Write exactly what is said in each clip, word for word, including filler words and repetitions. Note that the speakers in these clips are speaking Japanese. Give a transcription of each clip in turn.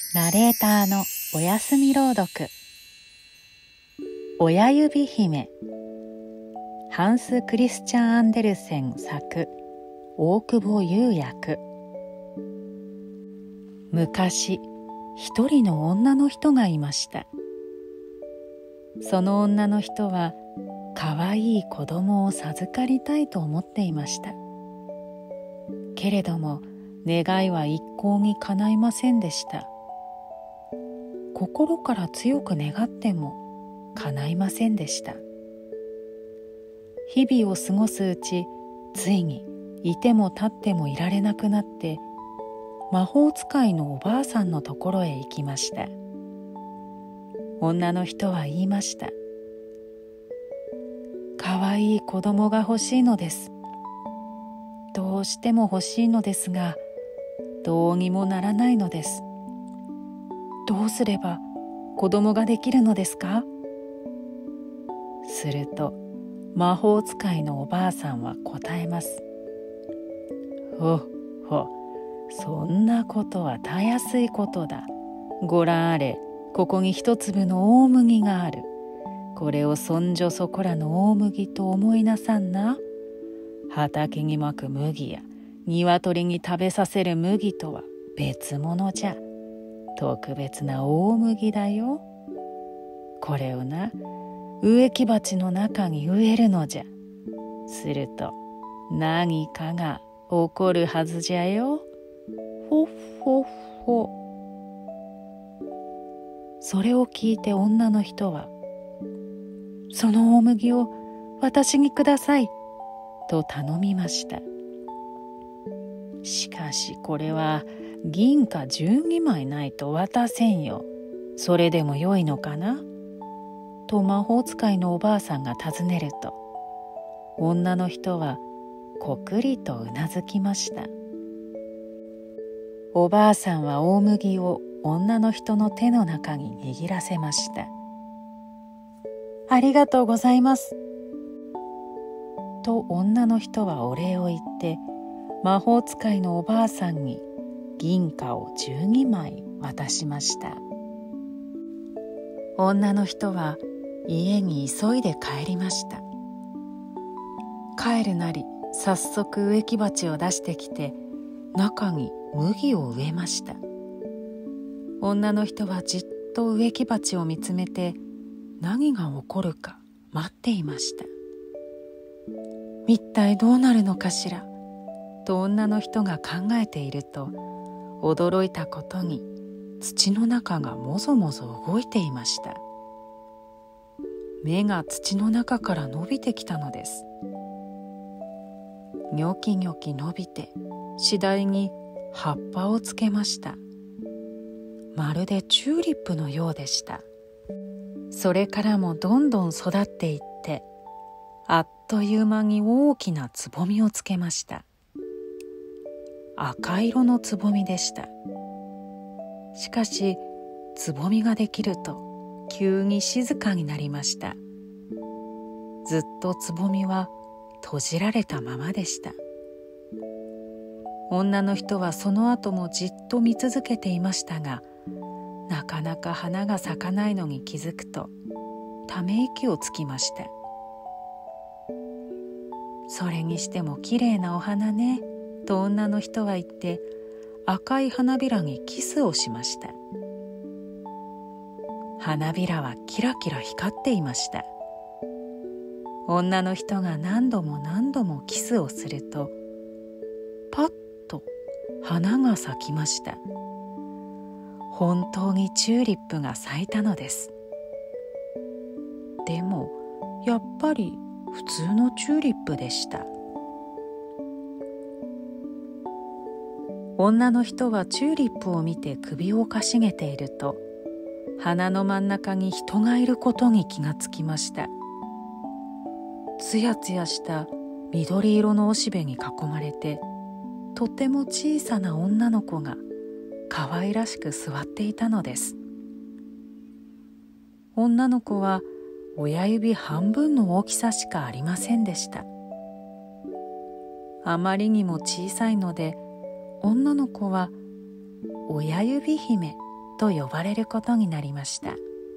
ナレーターのおやすみ朗読。親指姫、ハンス・クリスチャン・アンデルセン作、大久保裕役。昔、一人の女の人がいました。その女の人は、かわいい子供を授かりたいと思っていました。けれども、願いは一向に叶いませんでした。心から強く願っても叶いませんでした。日々を過ごすうち、ついにいても立ってもいられなくなって、魔法使いのおばあさんのところへ行きました。女の人は言いました。かわいい子供が欲しいのです。どうしても欲しいのですが、どうにもならないのです。どうすれば子供ができるのですか？すると魔法使いのおばあさんは答えます。ほっほ、そんなことはたやすいことだ。ご覧あれ、ここに一粒の大麦がある。これをそんじょそこらの大麦と思いなさんな。畑にまく麦や鶏に食べさせる麦とは別物じゃ。特別な大麦だよ。これをな、植木鉢の中に植えるのじゃ。すると何かが起こるはずじゃよ。ほっほっほ。それを聞いて女の人は、その大麦を私にくださいと頼みました。しかしこれは銀貨じゅうにまいないと渡せんよ。それでもよいのかなと魔法使いのおばあさんが尋ねると、女の人はこくりとうなずきました。おばあさんは大麦を女の人の手の中に握らせました。ありがとうございます。と女の人はお礼を言って、魔法使いのおばあさんに銀貨をじゅうにまい渡しました。女の人は家に急いで帰りました。帰るなり早速植木鉢を出してきて、中に麦を植えました。女の人はじっと植木鉢を見つめて、何が起こるか待っていました。一体どうなるのかしらと女の人が考えていると、驚いたことに土の中がもぞもぞ動いていました。芽が土の中から伸びてきたのです。ニョキニョキ伸びて、次第に葉っぱをつけました。まるでチューリップのようでした。それからもどんどん育っていって、あっという間に大きなつぼみをつけました。赤色のつぼみでした。しかしつぼみができると急に静かになりました。ずっとつぼみは閉じられたままでした。女の人はその後もじっと見続けていましたが、なかなか花が咲かないのに気づくとため息をつきました。それにしてもきれいなお花ねと女の人は言って、赤い花びらにキスをしました。花びらはキラキラ光っていました。女の人が何度も何度もキスをすると、パッと花が咲きました。本当にチューリップが咲いたのです。でもやっぱり普通のチューリップでした。女の人はチューリップを見て首をかしげていると、花の真ん中に人がいることに気がつきました。つやつやした緑色のおしべに囲まれて、とても小さな女の子が可愛らしく座っていたのです。女の子は親指半分の大きさしかありませんでした。あまりにも小さいので、女の子は親指姫と呼ばれることになりました。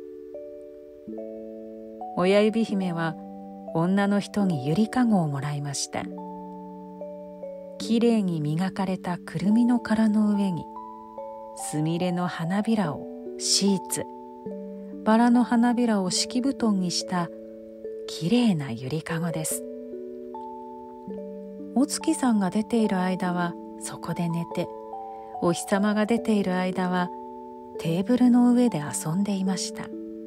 親指姫は女の人にゆりかごをもらいました。きれいに磨かれたくるみの殻の上にすみれの花びらをシーツ、バラの花びらを敷布団にしたきれいなゆりかごです。お月さんが出ている間はそこで寝て、お日様が出ている間はテーブルの上で遊んでいました。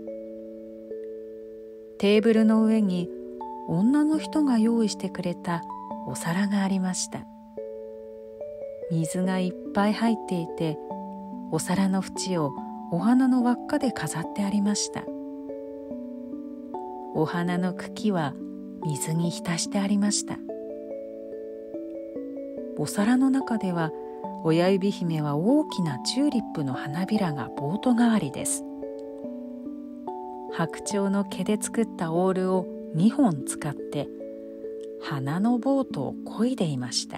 テーブルの上に女の人が用意してくれたお皿がありました。水がいっぱい入っていて、お皿の縁をお花の輪っかで飾ってありました。お花の茎は水に浸してありました。お皿の中では親指姫は大きなチューリップの花びらがボート代わりです。白鳥の毛で作ったオールをにほん使って花のボートを漕いでいました。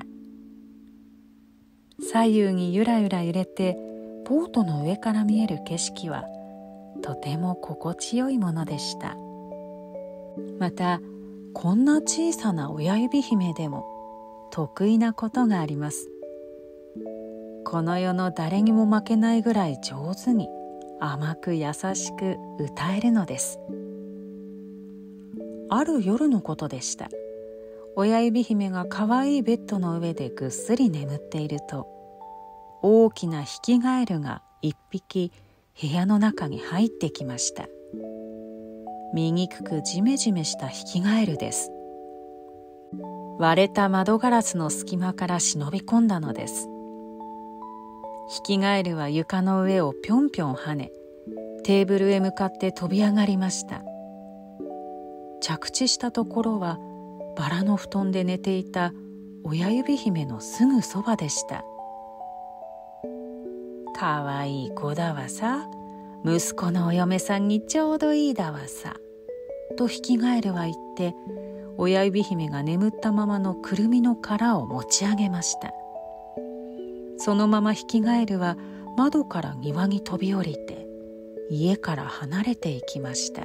左右にゆらゆら揺れてボートの上から見える景色はとても心地よいものでした。またこんな小さな親指姫でも得意なことがあります。この世の誰にも負けないぐらい上手に甘く優しく歌えるのです。ある夜のことでした。親指姫がかわいいベッドの上でぐっすり眠っていると、大きなヒキガエルが一匹部屋の中に入ってきました。醜くジメジメしたヒキガエルです。割れた窓ガラスの隙間から忍び込んだのです。ヒキガエルは床の上をぴょんぴょん跳ね、テーブルへ向かって飛び上がりました。着地したところはバラの布団で寝ていた親指姫のすぐそばでした。かわいい子だわさ、息子のお嫁さんにちょうどいいだわさ、とヒキガエルは言って、親指姫が眠ったままのくるみの殻を持ち上げました。そのままヒキガエルは窓から庭に飛び降りて家から離れていきました。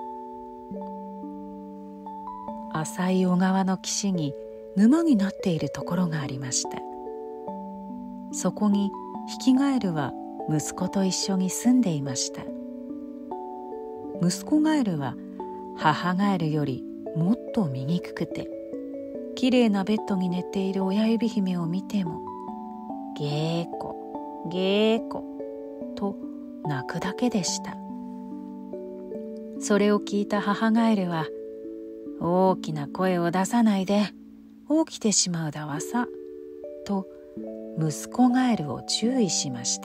浅い小川の岸に沼になっているところがありました。そこにヒキガエルは息子と一緒に住んでいました。息子ガエルは母ガエルよりもっと醜くて、きれいなベッドに寝ている親指姫を見てもゲーコゲーコと泣くだけでした。それを聞いた母ガエルは、大きな声を出さないで、起きてしまうだわさ、と息子ガエルを注意しました。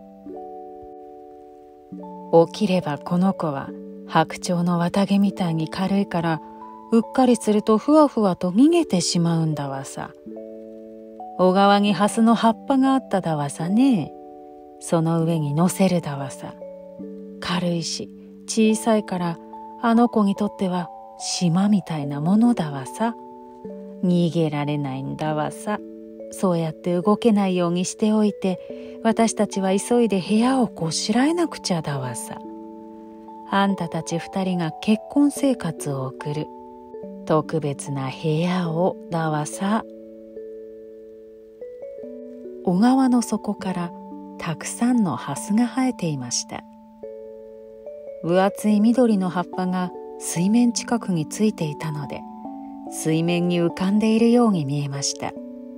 起きればこの子は白鳥の綿毛みたいに軽いから、うっかりするとふわふわと逃げてしまうんだわさ。小川にハスの葉っぱがあっただわさね。その上に乗せるだわさ。軽いし小さいからあの子にとっては島みたいなものだわさ。逃げられないんだわさ。そうやって動けないようにしておいて、私たちは急いで部屋をこしらえなくちゃだわさ。あんたたち二人が結婚生活を送る特別な部屋をだわさ。小川の底からたくさんのハスが生えていました。分厚い緑の葉っぱが水面近くについていたので、水面に浮かんでいるように見えました。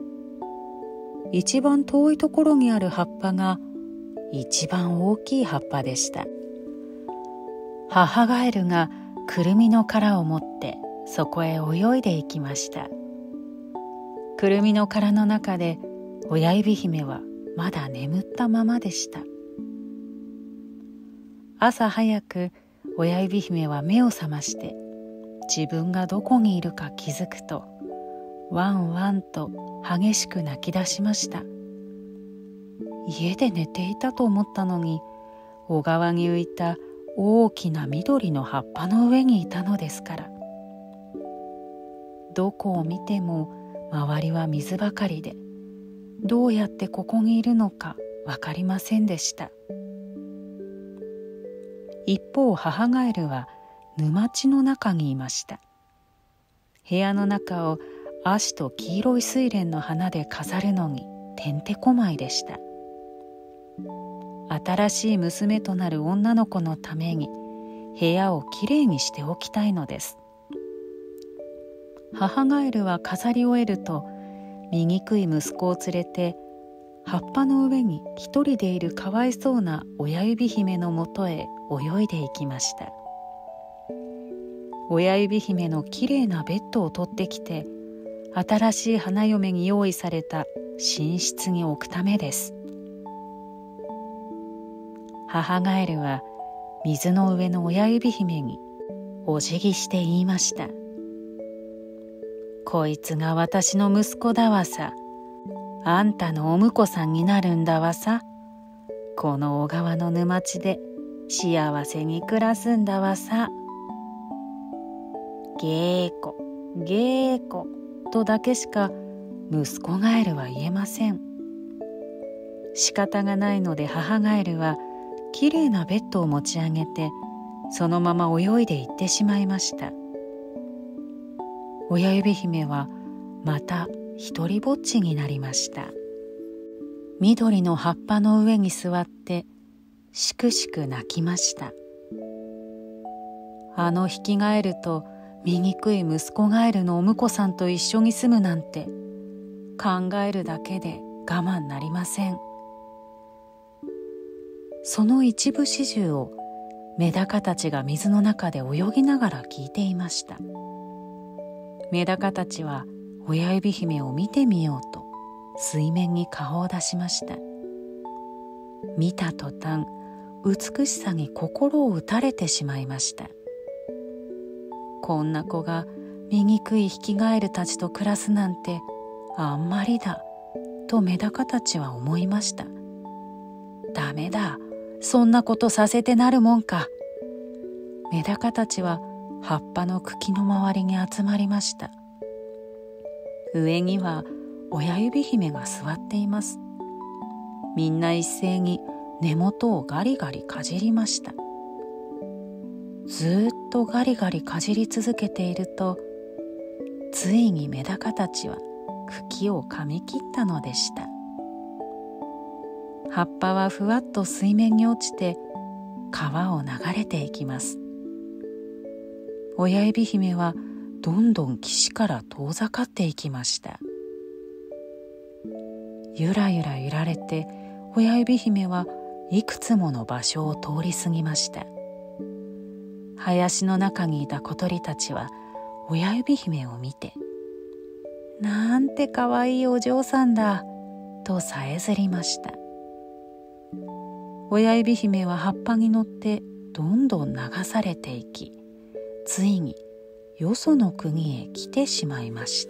一番遠いところにある葉っぱが一番大きい葉っぱでした。母ガエルがくるみの殻を持ってそこへ泳いでいきました。くるみの殻の中で親指姫はまだ眠ったままでした。朝早く親指姫は目を覚まして自分がどこにいるか気づくと、ワンワンと激しく泣き出しました。家で寝ていたと思ったのに、小川に浮いた大きな緑の葉っぱの上にいたのですから。どこを見ても周りは水ばかりで、どうやってここにいるのかわかりませんでした。 一方母ガエルは沼地の中にいました。部屋の中を葦と黄色い睡蓮の花で飾るのにてんてこまいでした。新しい娘となる女の子のために部屋をきれいにしておきたいのです。母ガエルは飾り終えると醜い息子を連れて葉っぱの上に一人でいるかわいそうな親指姫のもとへ泳いでいきました。親指姫のきれいなベッドを取ってきて新しい花嫁に用意された寝室に置くためです。母ガエルは水の上の親指姫にお辞儀して言いました。こいつが私の息子だわさ。あんたのお婿さんになるんだわさ。この小川の沼地で幸せに暮らすんだわさ。ゲーコ、ゲーコとだけしか息子ガエルは言えません。仕方がないので母ガエルはきれいなベッドを持ち上げてそのまま泳いで行ってしまいました。親指姫はまた一人ぼっちになりました。緑の葉っぱの上に座ってしくしく泣きました。あのヒキガエルと醜い息子ガエルのお婿さんと一緒に住むなんて考えるだけで我慢なりません。その一部始終をメダカたちが水の中で泳ぎながら聞いていました。メダカたちは親指姫を見てみようと水面に顔を出しました。見た途端美しさに心を打たれてしまいました。こんな子が醜いヒキガエルたちと暮らすなんてあんまりだとメダカたちは思いました。ダメだ、そんなことさせてなるもんか。メダカたちは葉っぱの茎の周りに集まりました。上には親指姫が座っています。みんな一斉に根元をガリガリかじりました。ずっとガリガリかじり続けていると、ついにメダカたちは茎を噛み切ったのでした。葉っぱはふわっと水面に落ちて川を流れていきます。親指姫はどんどん岸から遠ざかっていきました。ゆらゆら揺られて親指姫はいくつもの場所を通り過ぎました。林の中にいた小鳥たちは親指姫を見て、なんてかわいいお嬢さんだとさえずりました。親指姫は葉っぱに乗ってどんどん流されていき、ついによその国へ来てしまいました。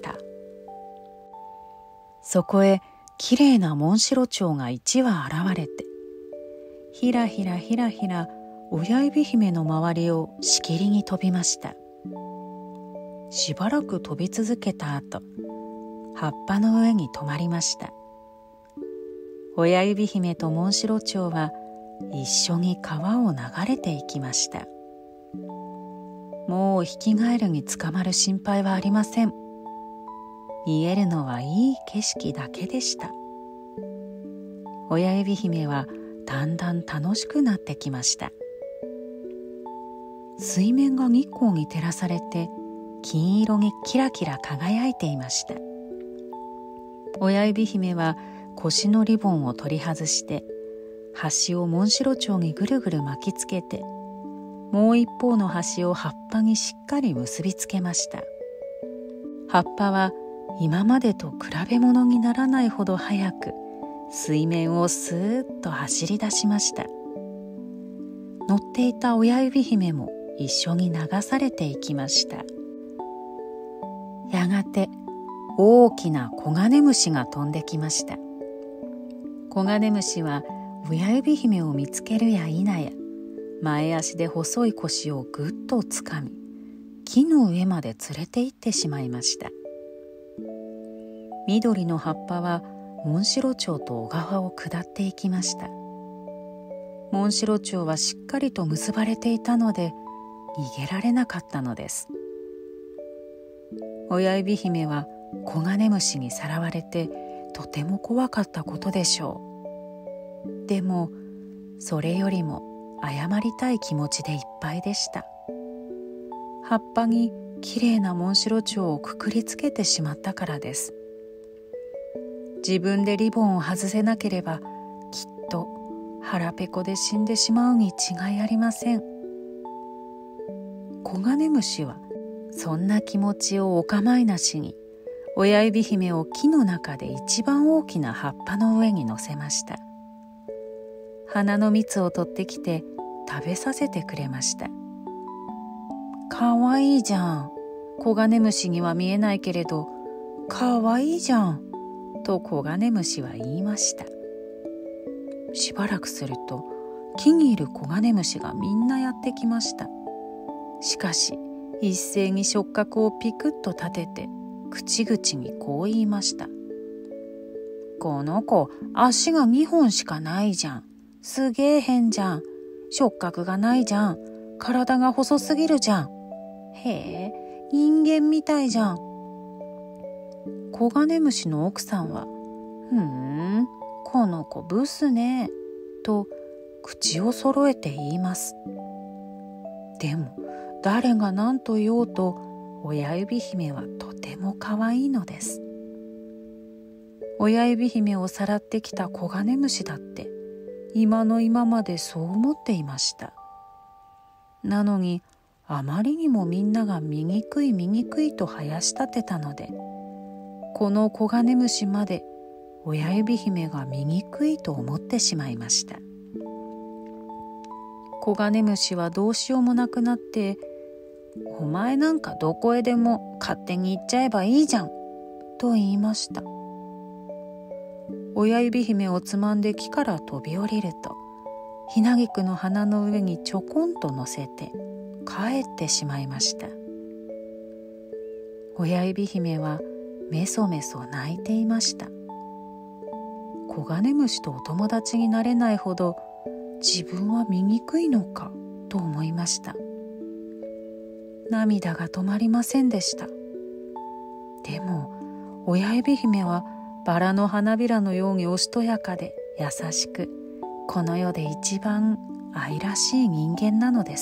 そこへきれいなモンシロチョウが一羽現れて、ひらひらひらひら親指姫の周りをしきりに飛びました。しばらく飛び続けた後、葉っぱの上に止まりました。親指姫とモンシロチョウは一緒に川を流れていきました。もうヒキガエルに捕まる心配はありません。見えるのはいい景色だけでした。親指姫はだんだん楽しくなってきました。水面が日光に照らされて金色にキラキラ輝いていました。親指姫は腰のリボンを取り外して端をモンシロチョウにぐるぐる巻きつけて、もう一方の端を葉っぱにしっかり結びつけました。葉っぱは今までと比べ物にならないほど速く水面をスーッと走り出しました。乗っていた親指姫も一緒に流されていきました。やがて大きなコガネムシが飛んできました。コガネムシは親指姫を見つけるや否や、前足で細い腰をぐっとつかみ、木の上まで連れて行ってしまいました。緑の葉っぱはモンシロチョウと小川を下っていきました。もモンシロチョウはしっかりと結ばれていたので逃げられなかったのです。親指姫はコガネムシにさらわれてとても怖かったことでしょう。でもそれよりも謝りたい気持ちでいっぱいでした。葉っぱにきれいなモンシロチョウをくくりつけてしまったからです。自分でリボンを外せなければきっと腹ペコで死んでしまうに違いありません。コガネムシはそんな気持ちをお構いなしに親指姫を木の中で一番大きな葉っぱの上に乗せました。花の蜜を取ってきて食べさせてくれました。かわいいじゃん。コガネムシには見えないけれどかわいいじゃんとコガネムシは言いました。しばらくすると木にいるコガネムシがみんなやってきました。しかし一斉に触角をピクッと立てて口々にこう言いました。この子足がにほんしかないじゃん。すげえ変じゃん。触覚がないじゃん。体が細すぎるじゃん。へえ、人間みたいじゃん。コガネムシの奥さんは、ふーん、この子ブスね、と口を揃えて言います。でも誰が何と言おうと親指姫はとても可愛いのです。親指姫をさらってきたコガネムシだって今の今までそう思っていました。なのにあまりにもみんなが醜い醜いとはやし立てたので、このコガネムシまで親指姫が醜いと思ってしまいました。コガネムシはどうしようもなくなって、お前なんかどこへでも勝手に行っちゃえばいいじゃんと言いました。親指姫をつまんで木から飛び降りると、ひなぎくの花の上にちょこんと乗せて帰ってしまいました。親指姫はめそめそ泣いていました。コガネムシとお友達になれないほど自分は醜いのかと思いました。涙が止まりませんでした。でも親指姫はバラの花びらのようにおしとやかで優しく、この世で一番愛らしい人間なのです。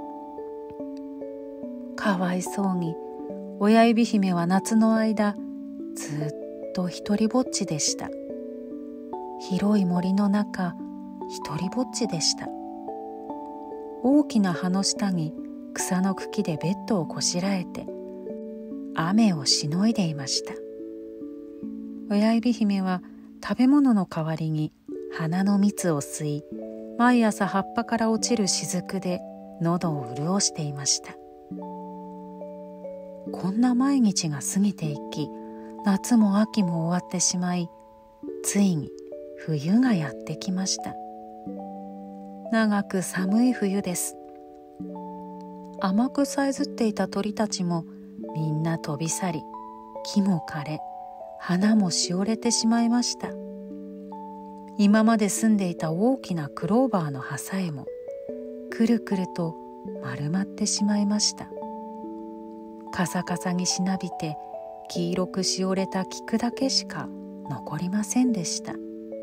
かわいそうに親指姫は夏の間ずっと一りぼっちでした。広い森の中一りぼっちでした。大きな葉の下に草の茎でベッドをこしらえて雨をしのいでいました。親指姫は食べ物の代わりに花の蜜を吸い、毎朝葉っぱから落ちる雫で喉を潤していました。こんな毎日が過ぎていき、夏も秋も終わってしまい、ついに冬がやってきました。長く寒い冬です。甘くさえずっていた鳥たちもみんな飛び去り、木も枯れ、花もしおれてしまいました。今まで住んでいた大きなクローバーの葉さえもくるくると丸まってしまいました。カサカサにしなびて黄色くしおれた菊だけしか残りませんでした。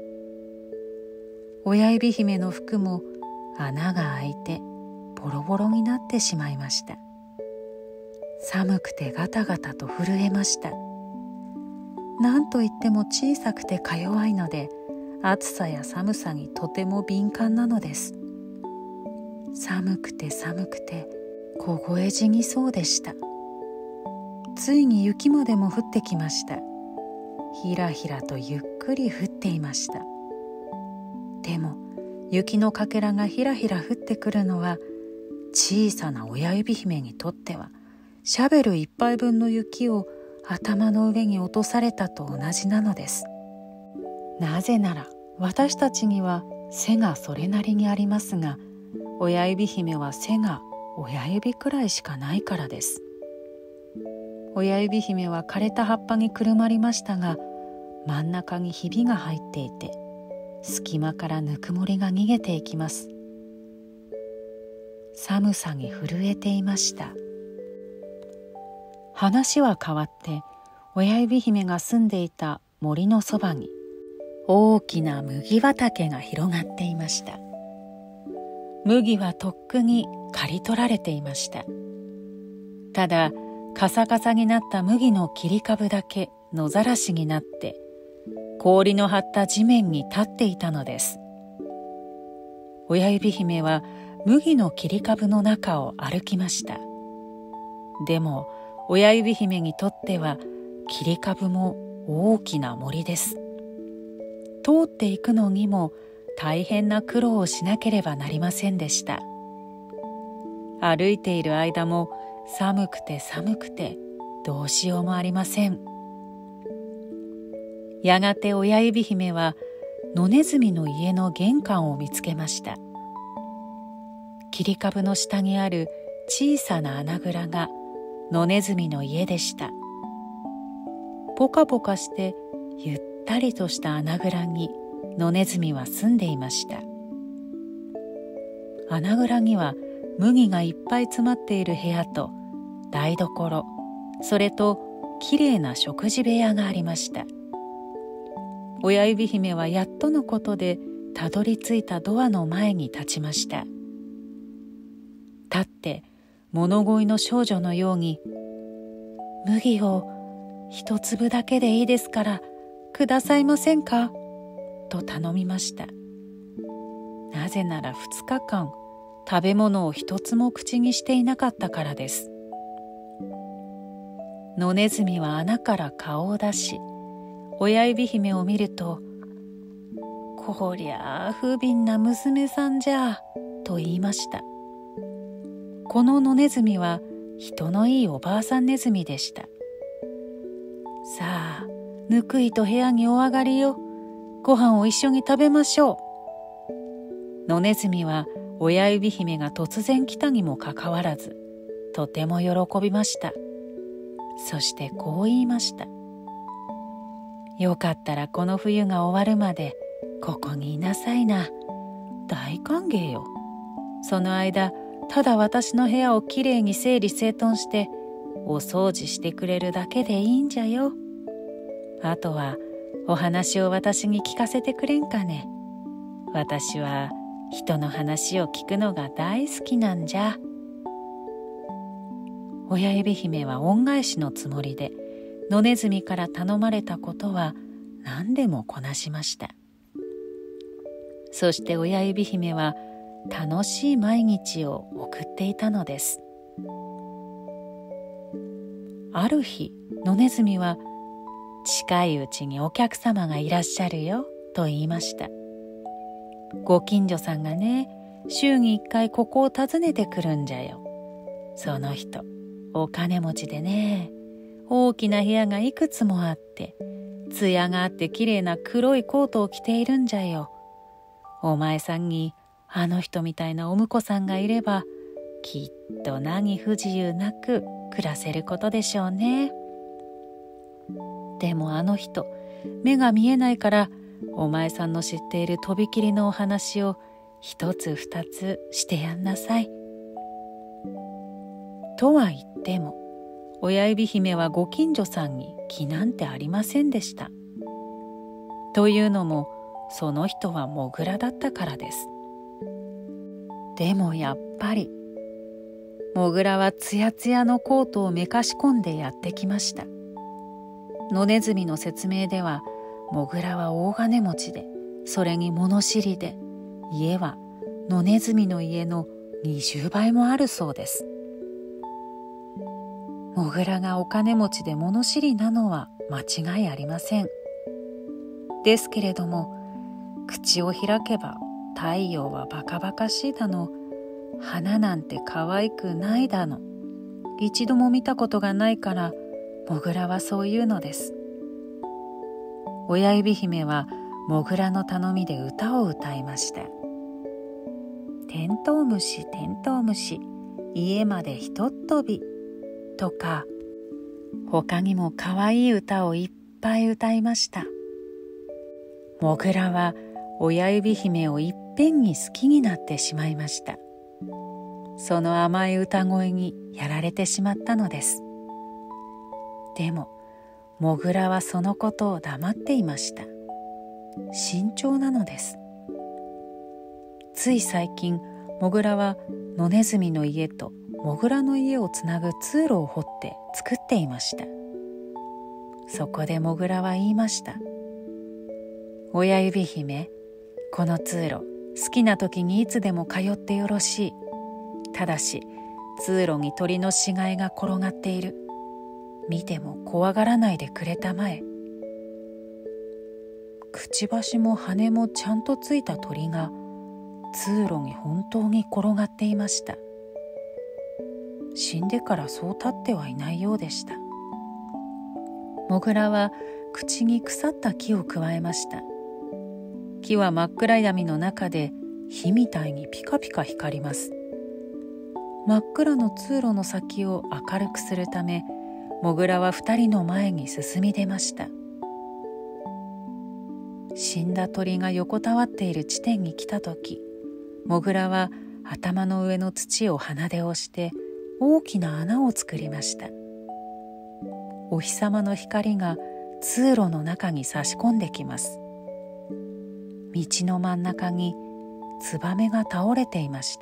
親指姫の服も穴が開いてボロボロになってしまいました。寒くてガタガタと震えました。なんといっても小さくてか弱いので、暑さや寒さにとても敏感なのです。寒くて寒くて凍え死にそうでした。ついに雪までも降ってきました。ひらひらとゆっくり降っていました。でも雪のかけらがひらひら降ってくるのは、小さな親指姫にとってはシャベル一杯分の雪を頭の上に落とされたと同じなのです。なぜなら私たちには背がそれなりにありますが、親指姫は背が親指くらいしかないからです。親指姫は枯れた葉っぱにくるまりましたが、真ん中にひびが入っていて、 隙間からぬくもりが逃げていきます。寒さに震えていました。話は変わって親指姫が住んでいた森のそばに大きな麦畑が広がっていました。麦はとっくに刈り取られていました。ただカサカサになった麦の切り株だけ野ざらしになって氷の張った地面に立っていたのです。親指姫は麦の切り株の中を歩きました。でも親指姫にとっては切り株も大きな森です。通っていくのにも大変な苦労をしなければなりませんでした。歩いている間も寒くて寒くてどうしようもありません。やがて親指姫は野ネズミの家の玄関を見つけました。切り株の下にある小さな穴蔵が野ネズミの家でした。ポカポカしてゆったりとした穴蔵に野ネズミは住んでいました。穴蔵には麦がいっぱい詰まっている部屋と台所、それときれいな食事部屋がありました。親指姫はやっとのことでたどり着いたドアの前に立ちました。立って物乞いの少女のように「麦を一粒だけでいいですからくださいませんか?」と頼みました。なぜなら二日間食べ物を一つも口にしていなかったからです。野ネズミは穴から顔を出し親指姫を見ると「こりゃあ不憫な娘さんじゃ」と言いました。この野ネズミは人のいいおばあさんネズミでした。さあ、ぬくいと部屋にお上がりよ。ご飯を一緒に食べましょう。野ネズミは親指姫が突然来たにもかかわらず、とても喜びました。そしてこう言いました。よかったらこの冬が終わるまでここにいなさいな。大歓迎よ。その間、ただ私の部屋をきれいに整理整頓してお掃除してくれるだけでいいんじゃよ。あとはお話を私に聞かせてくれんかね。私は人の話を聞くのが大好きなんじゃ。親指姫は恩返しのつもりで野ネズミから頼まれたことは何でもこなしました。そして親指姫は楽しい毎日を送っていたのです。ある日、野ネズミは近いうちにお客様がいらっしゃるよと言いました。ご近所さんがね、週に一回ここを訪ねてくるんじゃよ。その人、お金持ちでね、大きな部屋がいくつもあって、艶があってきれいな黒いコートを着ているんじゃよ。お前さんにあの人みたいなお婿さんがいれば、きっと何不自由なく暮らせることでしょうね。でもあの人、目が見えないから、お前さんの知っているとびきりのお話を一つ二つしてやんなさい。とは言っても、親指姫はご近所さんに気なんてありませんでした。というのも、その人はモグラだったからです。でもやっぱり、モグラはつやつやのコートをめかし込んでやってきました。野ネズミの説明では、モグラは大金持ちで、それに物知りで、家は野ネズミの家のにじゅうばいもあるそうです。モグラがお金持ちで物知りなのは間違いありません。ですけれども、口を開けば太陽はバカバカしいだの、花なんて可愛くないだの、一度も見たことがないからモグラはそういうのです。親指姫はモグラの頼みで歌を歌いました。テントウムシテントウムシ家までひとっ飛びとか、他にも可愛い歌をいっぱい歌いました。モグラは親指姫をいっぺんに好きになってしまいました。その甘い歌声にやられてしまったのです。でもモグラはそのことを黙っていました。慎重なのです。つい最近モグラは野ネズミの家とモグラの家をつなぐ通路を掘って作っていました。そこでモグラは言いました。親指姫、この通路好きな時にいつでも通ってよろしい。ただし通路に鳥の死骸が転がっている。見ても怖がらないでくれたまえ。くちばしも羽もちゃんとついた鳥が通路に本当に転がっていました。死んでからそう立ってはいないようでした。モグラは口に腐った木をくわえました。木は真っ暗闇の中で火みたいにピカピカ光ります。真っ暗の通路の先を明るくするため、モグラは二人の前に進み出ました。死んだ鳥が横たわっている地点に来たとき、モグラは頭の上の土を鼻で押して大きな穴を作りました。お日様の光が通路の中に差し込んできます。道の真ん中にツバメが倒れていました。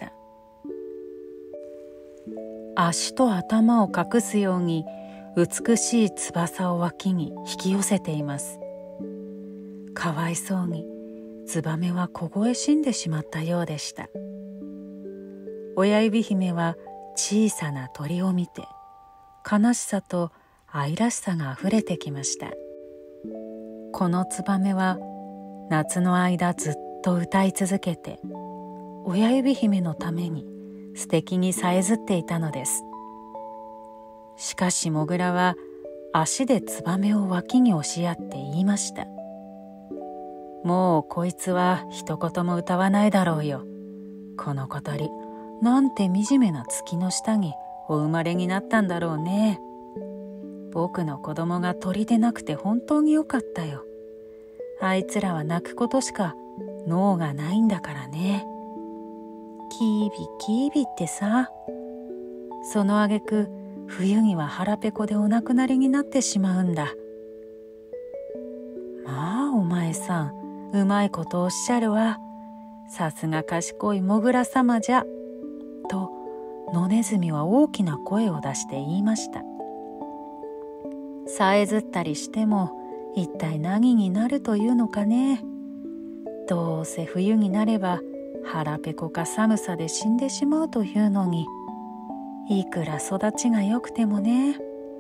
足と頭を隠すように美しい翼を脇に引き寄せています。かわいそうにツバメは凍え死んでしまったようでした。親指姫は小さな鳥を見て悲しさと愛らしさがあふれてきました。このツバメは夏の間ずっと歌い続けて親指姫のために素敵にさえずっていたのです。しかしモグラは足でツバメを脇に押し合って言いました。もうこいつは一言も歌わないだろうよ。この小鳥、なんて惨めな月の下にお生まれになったんだろうね。僕の子供が鳥でなくて本当によかったよ。あいつらは泣くことしか脳がないんだからね。キービキービってさ。その挙句冬には腹ペコでお亡くなりになってしまうんだ。まあお前さん、うまいことおっしゃるわ。さすが賢いモグラ様じゃ。と野ネズミは大きな声を出して言いました。さえずったりしても一体何になるというのかね。どうせ冬になれば腹ペコか寒さで死んでしまうというのに、いくら育ちが良くてもね。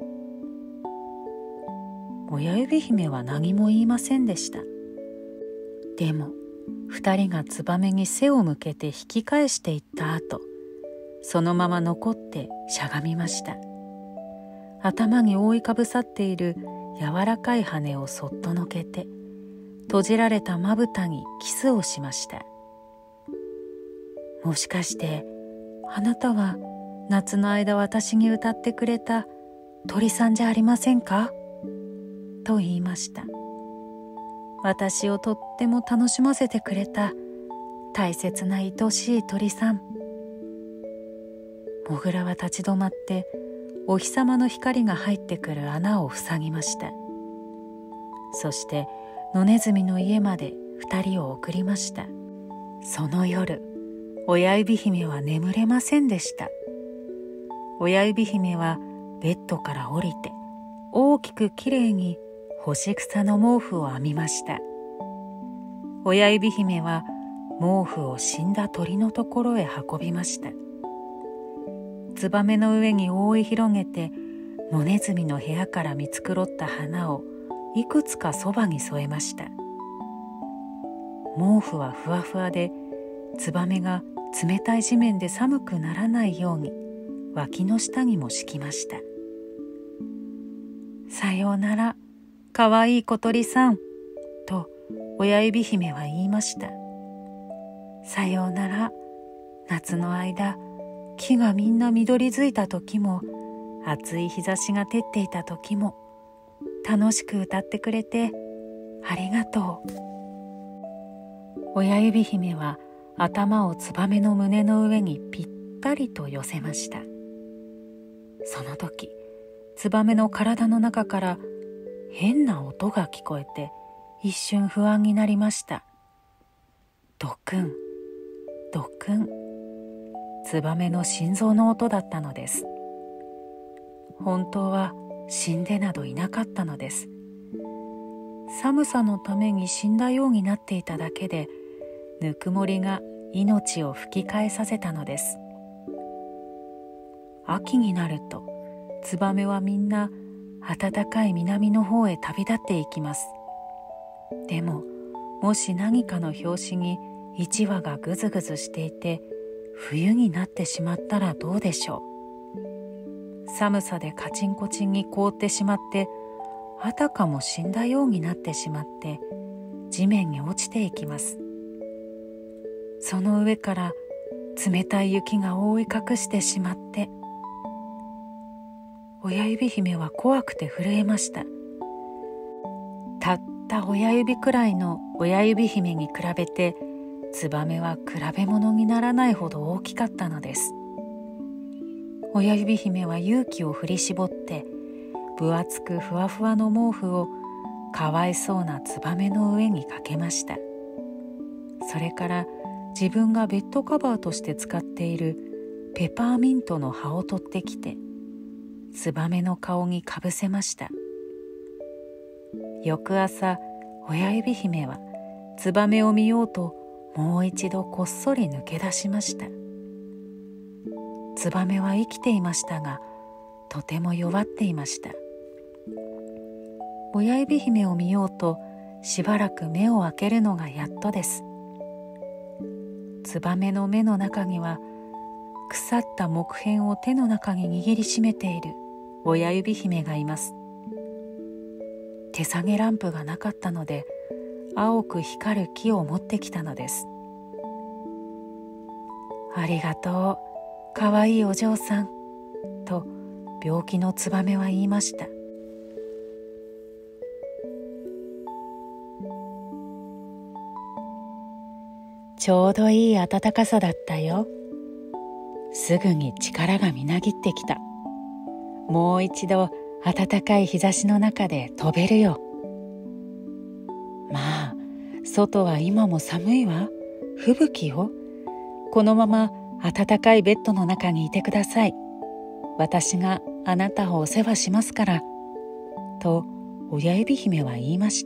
親指姫は何も言いませんでした。でも二人がツバメに背を向けて引き返していった後、そのまま残ってしゃがみました。頭に覆いかぶさっている柔らかい羽をそっとのけて、閉じられたまぶたにキスをしました。もしかしてあなたは夏の間私に歌ってくれた鳥さんじゃありませんか？と言いました。私をとっても楽しませてくれた大切な愛しい鳥さん。モグラは立ち止まってお日様の光が入ってくる穴を塞ぎました。そして野ネズミの家まで二人を送りました。その夜、親指姫は眠れませんでした。親指姫はベッドから降りて大きくきれいに干し草の毛布を編みました。親指姫は毛布を死んだ鳥のところへ運びました。ツバメの上に覆い広げて野ネズミの部屋から見繕った花をいくつかそばに添えました。毛布はふわふわで、ツバメが冷たい地面で寒くならないように脇の下にも敷きました。さようなら、かわいい小鳥さん、と親指姫は言いました。さようなら、夏の間、木がみんな緑づいた時も、暑い日差しが照っていた時も、楽しく歌ってくれてありがとう。 親指姫は頭をツバメの胸の上にぴったりと寄せました。その時、ツバメの体の中から変な音が聞こえて一瞬不安になりました。ドクン、ドクン、ツバメの心臓の音だったのです。本当は死んでなどいなかったのです。寒さのために死んだようになっていただけで、ぬくもりが命を吹き返させたのです。秋になるとツバメはみんな暖かい南の方へ旅立っていきます。でももし何かの拍子に一羽がぐずぐずしていて冬になってしまったらどうでしょう。寒さでカチンコチンに凍ってしまってあたかも死んだようになってしまって地面に落ちていきます。その上から冷たい雪が覆い隠してしまって、親指姫は怖くて震えました。たった親指くらいの親指姫に比べてツバメは比べ物にならないほど大きかったのです。親指姫は勇気を振り絞って分厚くふわふわの毛布をかわいそうなツバメの上にかけました。それから自分がベッドカバーとして使っているペパーミントの葉を取ってきてツバメの顔にかぶせました。翌朝、親指姫はツバメを見ようともう一度こっそり抜け出しました。ツバメは生きていましたが、とても弱っていました。親指姫を見ようとしばらく目を開けるのがやっとです。ツバメの目の中には腐った木片を手の中に握りしめている親指姫がいます。手提げランプがなかったので青く光る木を持ってきたのです。ありがとう、かわいいお嬢さん、と病気のツバメは言いました。ちょうどいい暖かさだったよ。すぐに力がみなぎってきた。もう一度暖かい日差しの中で飛べるよ。まあ、外は今も寒いわ。吹雪よ。このまま暖かいベッドの中にいてください。私があなたをお世話しますから。と親指姫は言いました。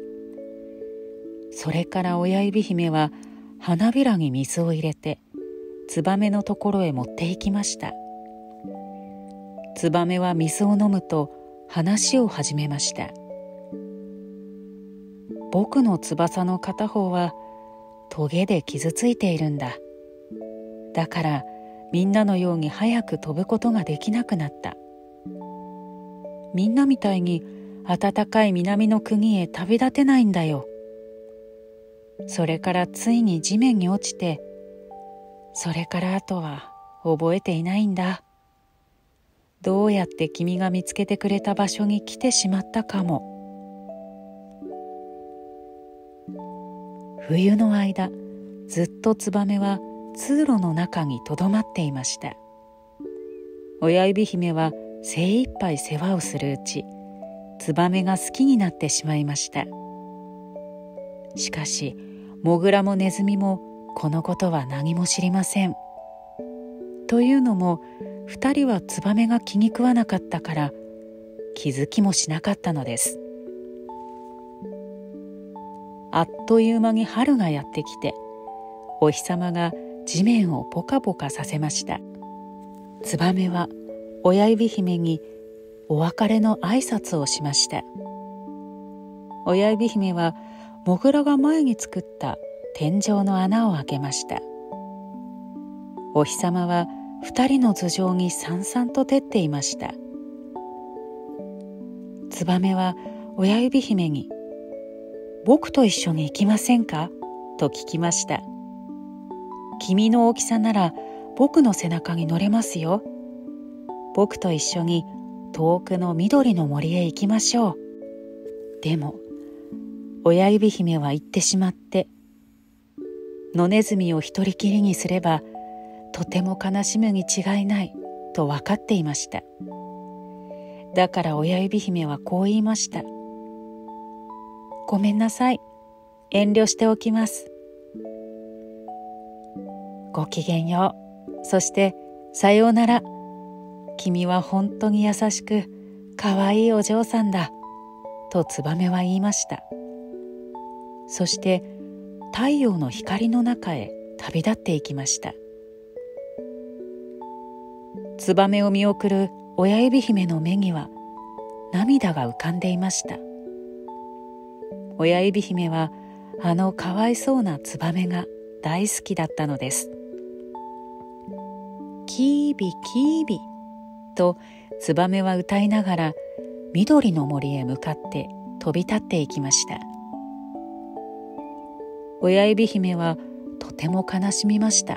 それから親指姫は花びらに水を入れてツバメのところへ持って行きました。ツバメは水を飲むと話を始めました。僕の翼の片方はトゲで傷ついているんだ。だからみんなのように早く飛ぶことができなくなった。みんなみたいに暖かい南の国へ旅立てないんだよ。それからついに地面に落ちて、それからあとは覚えていないんだ。どうやって君が見つけてくれた場所に来てしまったかも。冬の間、ずっとツバメは通路の中にとどまっていました。親指姫は精一杯世話をするうち、ツバメが好きになってしまいました。しかし、モグラもネズミもこのことは何も知りません。というのも、二人はツバメが気に食わなかったから気づきもしなかったのです。あっという間に春がやってきて、お日様が地面をポカポカさせました。ツバメは親指姫にお別れの挨拶をしました。親指姫はモグラが前に作った天井の穴を開けました。お日様は二人の頭上にさんさんと照っていました。ツバメは親指姫に、僕と一緒に行きませんかと聞きました。君の大きさなら僕の背中に乗れますよ。僕と一緒に遠くの緑の森へ行きましょう。でも親指姫は言ってしまって、 野ネズミを一人きりにすればとても悲しむに違いないと分かっていました。だから親指姫はこう言いました。ごめんなさい。遠慮しておきます。ごきげんよう。そしてさようなら。君は本当に優しくかわいいお嬢さんだ。とツバメは言いました。そして太陽の光の中へ旅立っていきました。ツバメを見送る親指姫の目には涙が浮かんでいました。親指姫はあのかわいそうなツバメが大好きだったのです。キービキービとツバメは歌いながら緑の森へ向かって飛び立っていきました。親指姫はとても悲しみました。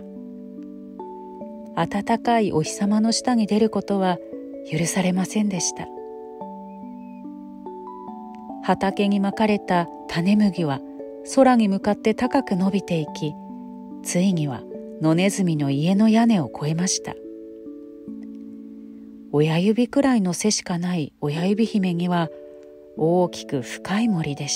暖かいお日様の下に出ることは許されませんでした。畑にまかれた種麦は空に向かって高く伸びていき、ついには野ネズミの家の屋根を越えました。親指くらいの背しかない親指姫には大きく深い森でした。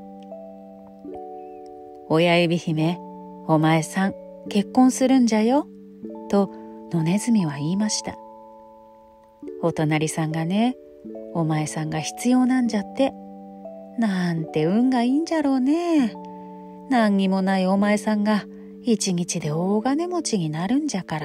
親指姫、お前さん結婚するんじゃよ、と野ネズミは言いました。お隣さんがね、お前さんが必要なんじゃって。なんて運がいいんじゃろうね。何にもないお前さんが一日で大金持ちになるんじゃから。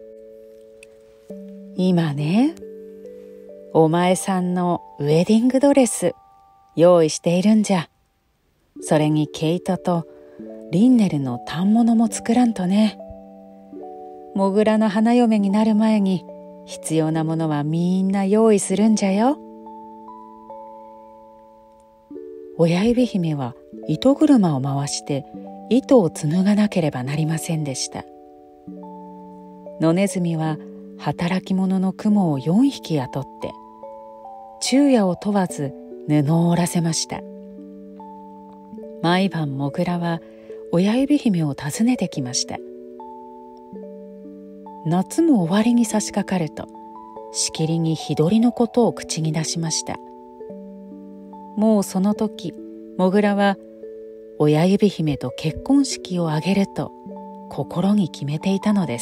今ね、お前さんのウェディングドレス用意しているんじゃ。それに毛糸とリンネルの反物も作らんとね。モグラの花嫁になる前に必要なものはみんな用意するんじゃよ。親指姫は糸車を回して糸を紡がなければなりませんでした。野ネズミは働き者のクモを四匹雇って昼夜を問わず布を織らせました。毎晩モグラは親指姫を訪ねてきました。夏も終わりに差し掛かるとしきりに日取りのことを口に出しました。もうその時モグラは親指姫と結婚式を挙げると心に決めていたのです。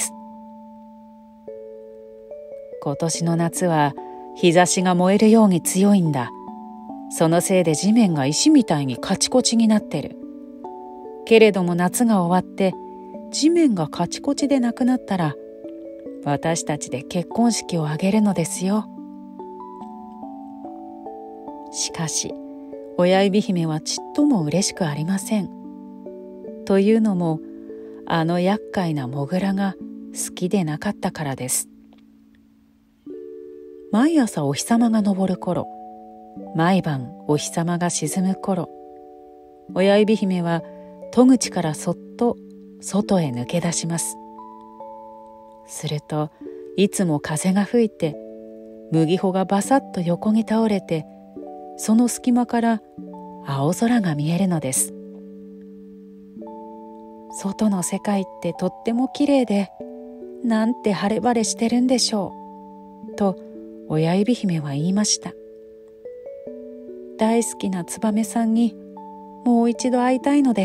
今年の夏は日差しが燃えるように強いんだ。そのせいで地面が石みたいにカチコチになってる。けれども夏が終わって地面がカチコチでなくなったら私たちで結婚式を挙げるのですよ。しかし親指姫はちっとも嬉しくありません。というのもあの厄介なモグラが好きでなかったからです。毎朝お日様が昇る頃、毎晩お日様が沈む頃、親指姫は戸口からそっと外へ抜け出します。するといつも風が吹いて麦穂がバサッと横に倒れて、その隙間から青空が見えるのです。外の世界ってとってもきれいで、なんて晴れ晴れしてるんでしょう、と親指姫は言いました。大好きなツバメさんにもう一度会いたいのです。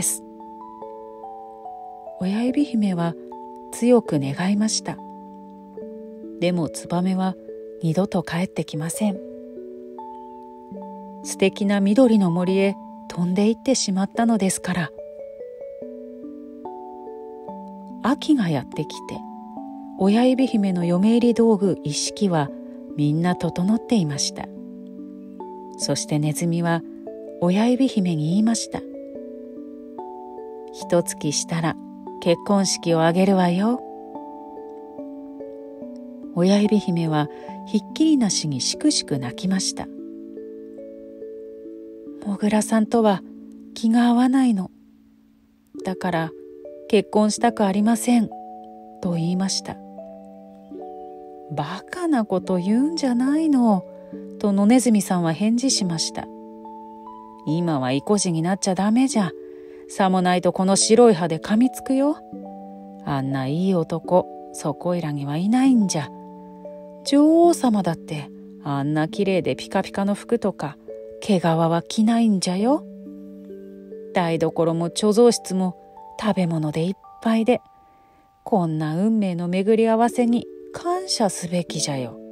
親指姫は強く願いました。でもツバメは二度と帰ってきません。素敵な緑の森へ飛んで行ってしまったのですから。秋がやってきて、親指姫の嫁入り道具一式はみんな整っていました。そしてネズミは親指姫に言いました。一月したら結婚式を挙げるわよ。親指姫はひっきりなしにしくしく泣きました。モグラさんとは気が合わないの。だから結婚したくありません、と言いました。バカなこと言うんじゃないの、と野ネズミさんは返事しました。今は意固地になっちゃダメじゃ。 さもないとこの白い歯で噛みつくよ。あんないい男そこいらにはいないんじゃ。女王様だってあんなきれいでピカピカの服とか毛皮は着ないんじゃよ。台所も貯蔵室も食べ物でいっぱいで、こんな運命の巡り合わせに感謝すべきじゃよ。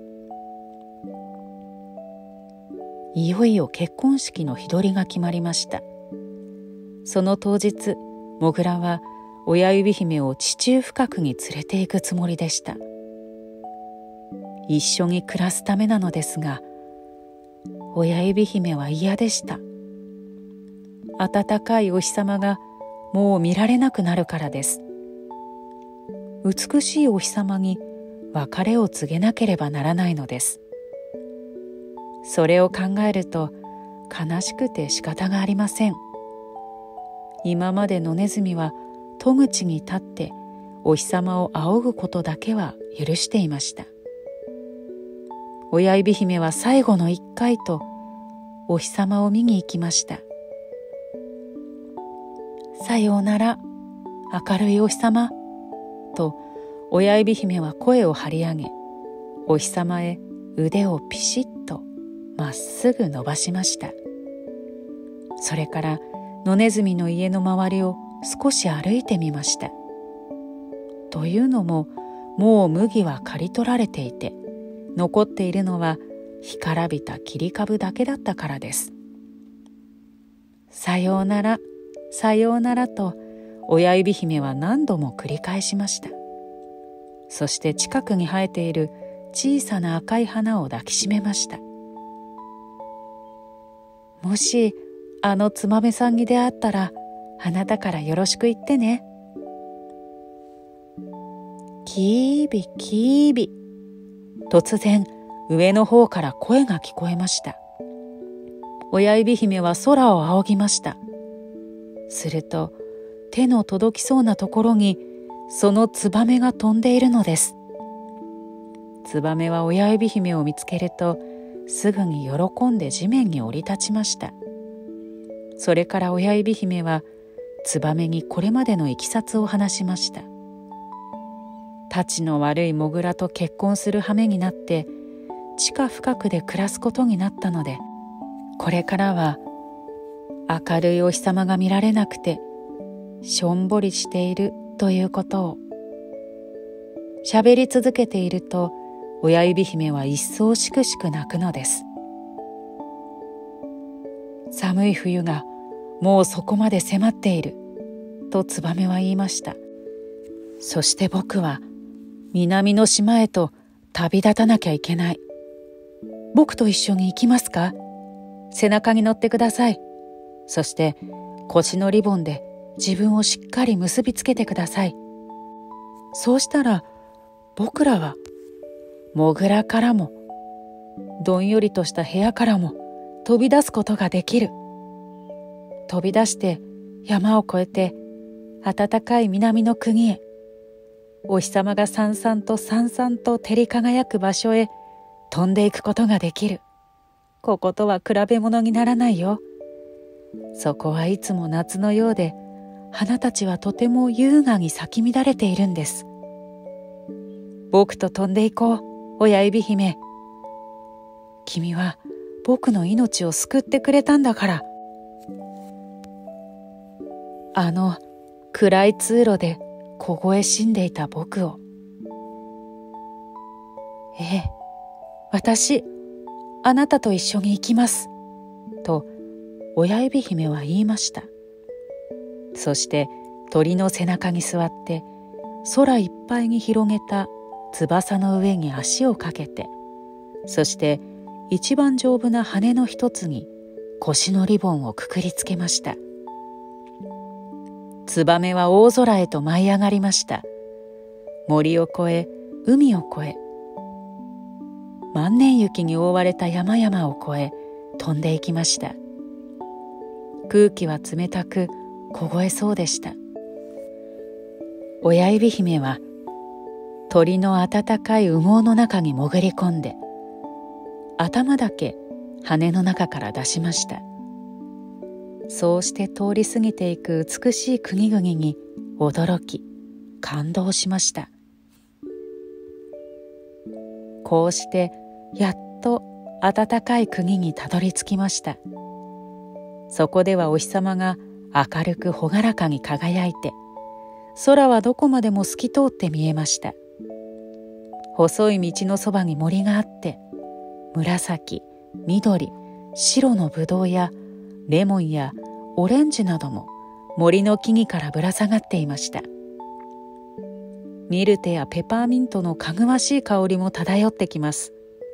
いよいよ結婚式の日取りが決まりました。その当日、モグラは親指姫を地中深くに連れて行くつもりでした。一緒に暮らすためなのですが、親指姫は嫌でした。温かいお日様がもう見られなくなるからです。美しいお日様に別れを告げなければならないのです。それを考えると悲しくて仕方がありません。今まで野ネズミは戸口に立ってお日様を仰ぐことだけは許していました。親指姫は最後の一回とお日様を見に行きました。さようなら、明るいお日様と親指姫は声を張り上げ、お日様へ腕をピシッとまっすぐ伸ばしました。それから野ネズミの家の周りを少し歩いてみました。というのも、もう麦は刈り取られていて、残っているのは干からびた切り株だけだったからです。さようなら、さようならと親指姫は何度も繰り返しました。そして近くに生えている小さな赤い花を抱きしめました。もしあのツバメさんに出会ったら、あなたからよろしく言ってね。キービキービ、突然上の方から声が聞こえました。親指姫は空を仰ぎました。すると手の届きそうなところにそのツバメが飛んでいるのです。ツバメは親指姫を見つけるとすぐに喜んで地面に降り立ちました。それから親指姫はツバメにこれまでのいきさつを話しました。たちの悪いモグラと結婚する羽目になって地下深くで暮らすことになったので、これからは明るいお日様が見られなくてしょんぼりしているということを。喋り続けていると親指姫は一層しくしく泣くのです。寒い冬がもうそこまで迫っているとツバメは言いました。そして僕は南の島へと旅立たなきゃいけない。僕と一緒に行きますか？背中に乗ってください。そして腰のリボンで自分をしっかり結びつけてください。そうしたら僕らはモグラからもどんよりとした部屋からも飛び出すことができる。飛び出して山を越えて暖かい南の国へ、お日様がさんさんとさんさんと照り輝く場所へ飛んでいくことができる。こことは比べ物にならないよ。そこはいつも夏のようで、花たちはとても優雅に咲き乱れているんです。僕と飛んでいこう、親指姫。君は僕の命を救ってくれたんだから。あの暗い通路で凍え死んでいた僕を。ええ、私、あなたと一緒に行きます。と親指姫は言いました。そして鳥の背中に座って空いっぱいに広げた翼の上に足をかけて、そして一番丈夫な羽の一つに腰のリボンをくくりつけました。ツバメは大空へと舞い上がりました。森を越え、海を越え、万年雪に覆われた山々を越え飛んでいきました。空気は冷たく凍えそうでした。親指姫は鳥の暖かい羽毛の中に潜り込んで、頭だけ羽の中から出しました。 そうして通り過ぎていく美しい国々に驚き感動しました。こうしてやっと暖かい国にたどり着きました。そこではお日様が明るく朗らかに輝いて、空はどこまでも透き通って見えました。細い道のそばに森があって、紫、緑、白のぶどうやレモンやオレンジなども森の木々からぶら下がっていました。ミルテやペパーミントのかぐわしい香りも漂ってきます。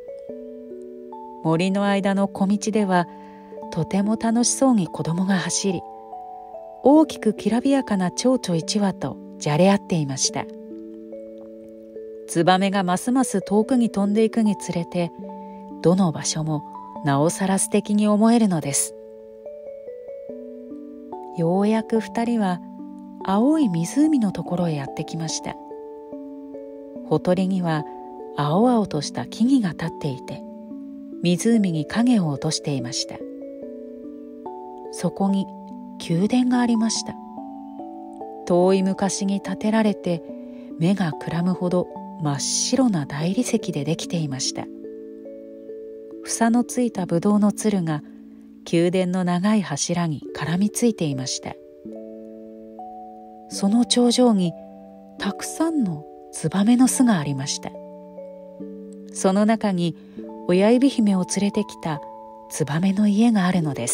森の間の小道ではとても楽しそうに子供が走り、大きくきらびやかな蝶々一羽とじゃれ合っていました。ツバメがますます遠くに飛んでいくにつれて、どの場所もなおさら素敵に思えるのです。ようやく二人は青い湖のところへやってきました。ほとりには青々とした木々が立っていて、湖に影を落としていました。そこに宮殿がありました。遠い昔に建てられて、目がくらむほど真っ白な大理石でできていました。房のついたぶどうのつるが宮殿の長い柱に絡みついていました。その頂上にたくさんのツバメの巣がありました。その中に親指姫を連れてきたツバメの家があるのです。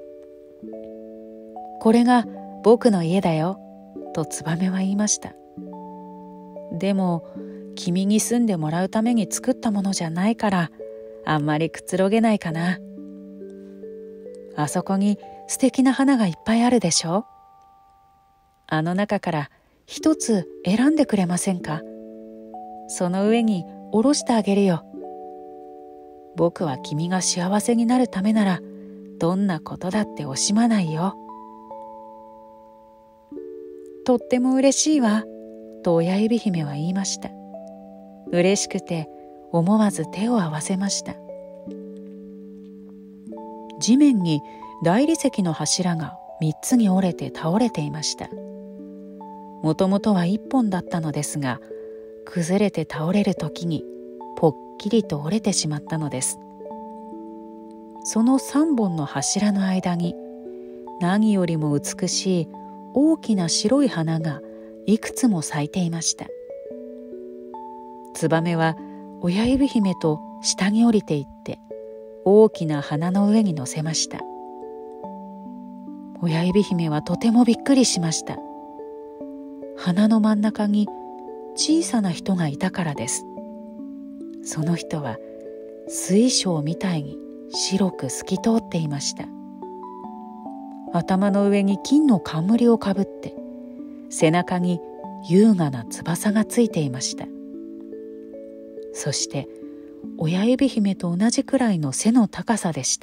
これが僕の家だよ、とツバメは言いました。でも君に住んでもらうために作ったものじゃないから、あんまりくつろげないかな。あそこに素敵な花がいっぱいあるでしょ。あの中から一つ選んでくれませんか。その上に下ろしてあげるよ。僕は君が幸せになるためなら、どんなことだって惜しまないよ。とっても嬉しいわ、と親指姫は言いました。嬉しくて思わず手を合わせました。地面に大理石の柱が三つに折れて倒れていました。もともとは一本だったのですが、崩れて倒れる時にぽっきりと折れてしまったのです。その三本の柱の間に何よりも美しい大きな白い花がいくつも咲いていました。ツバメは親指姫と下に降りていって大きな花の上に乗せました。親指姫はとてもびっくりしました。花の真ん中に小さな人がいたからです。その人は水晶みたいに白く透き通っていました。頭の上に金の冠をかぶって、背中に優雅な翼がついていました。そして親指姫と同じくらいの背の高さでした。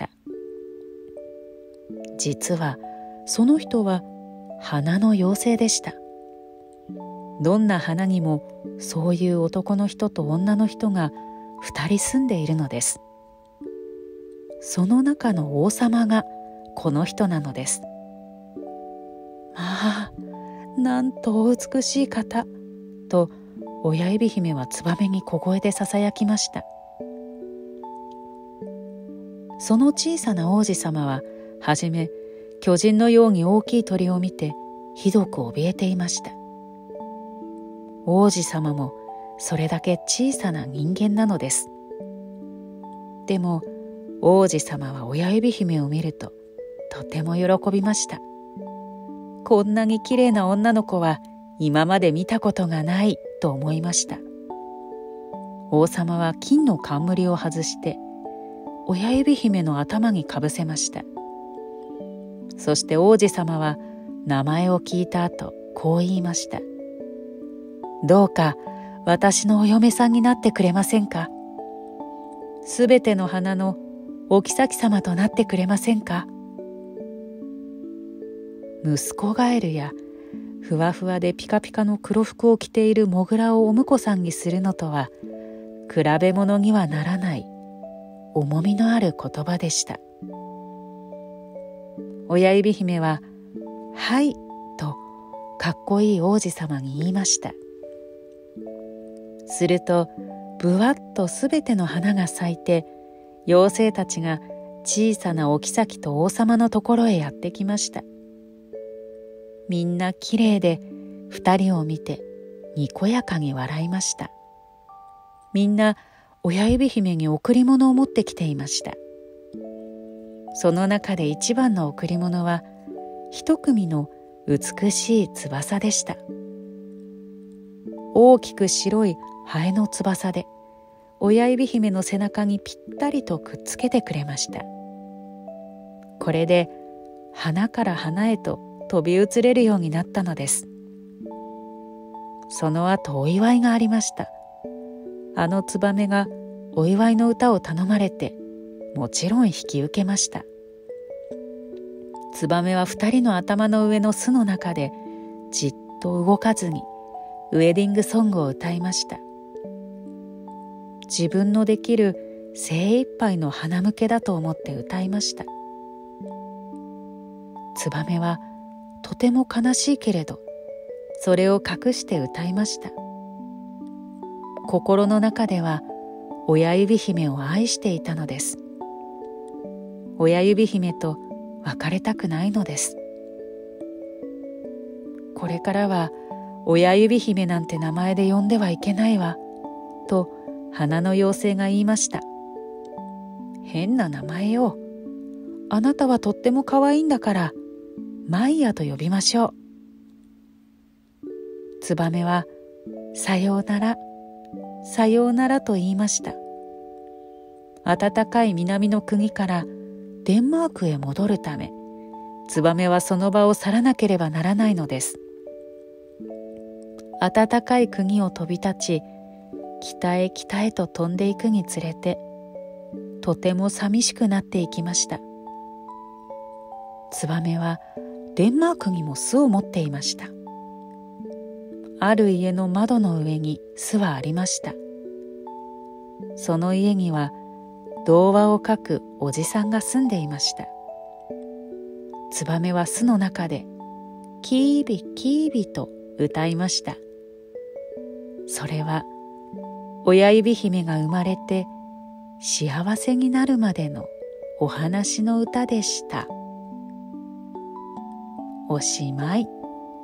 実はその人は花の妖精でした。どんな花にもそういう男の人と女の人が二人住んでいるのです。その中の王様がこの人なのです。まあ、なんとお美しい方、と親指姫はツバメに小声でささやきました。その小さな王子様ははじめ巨人のように大きい鳥を見てひどく怯えていました。王子様もそれだけ小さな人間なのです。でも王子様は親指姫を見るととても喜びました。こんなにきれいな女の子は今まで見たことがないと思いました。王様は金の冠を外して親指姫の頭にかぶせました。そして王子様は名前を聞いた後こう言いました。どうか私のお嫁さんになってくれませんか。すべての花のお妃様となってくれませんか。息子ガエルやふわふわでピカピカの黒服を着ているモグラをお婿さんにするのとは比べ物にはならない重みのある言葉でした。 親指姫ははいとかっこいい王子様に言いました。するとぶわっとすべての花が咲いて、妖精たちが小さなお妃と王様のところへやってきました。みんなきれいで二人を見てにこやかに笑いました。みんな親指姫に贈り物を持ってきていました。その中で一番の贈り物は一組の美しい翼でした。大きく白いハエの翼で親指姫の背中にぴったりとくっつけてくれました。これで花から花へと飛び移れるようになったのです。その後お祝いがありました。あのツバメがお祝いの歌を頼まれて、もちろん引き受けました。ツバメは二人の頭の上の巣の中でじっと動かずにウェディングソングを歌いました。自分のできる精一杯の花向けだと思って歌いました。ツバメはとても悲しいけれど、それを隠して歌いました。心の中では親指姫を愛していたのです。親指姫と別れたくないのです。これからは親指姫なんて名前で呼んではいけないわ、と花の妖精が言いました。変な名前よ。あなたはとっても可愛いんだから、マイヤと呼びましょう。ツバメはさようなら、さようならと言いました。暖かい南の国からデンマークへ戻るため、ツバメはその場を去らなければならないのです。暖かい国を飛び立ち、北へ北へと飛んでいくにつれて、とても寂しくなっていきました。ツバメはデンマークにも巣を持っていました。ある家の窓の上に巣はありました。その家には童話を書くおじさんが住んでいました。ツバメは巣の中でキービキービと歌いました。それは親指姫が生まれて幸せになるまでのお話の歌でした。おしまい。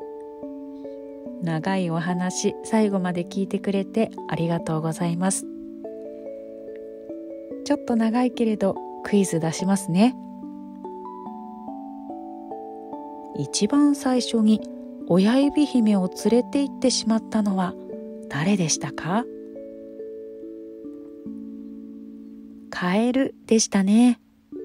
長いお話、最後まで聞いてくれてありがとうございます。ちょっと長いけれどクイズ出しますね。一番最初に親指姫を連れて行ってしまったのは誰でしたか？カエルでしたね。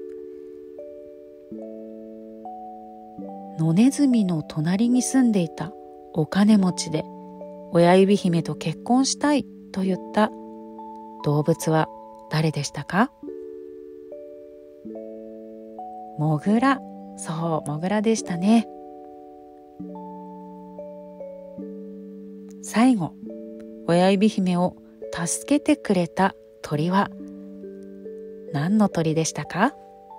野ネズミの隣に住んでいたお金持ちで親指姫と結婚したいと言った動物は誰でしたか？モグラ。そう、モグラでしたね。最後、親指姫を助けてくれた鳥は何の鳥でしたか？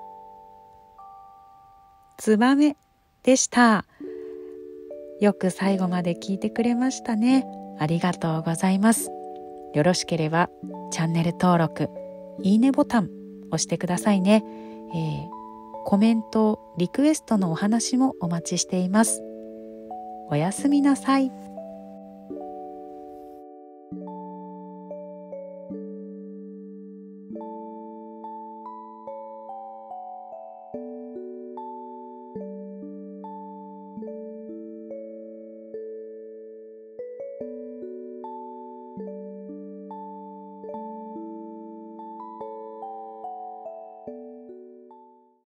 ツバメでした。よく最後まで聞いてくれましたね。ありがとうございます。よろしければチャンネル登録、いいねボタン押してくださいね。えー、コメント、リクエストのお話もお待ちしています。おやすみなさい。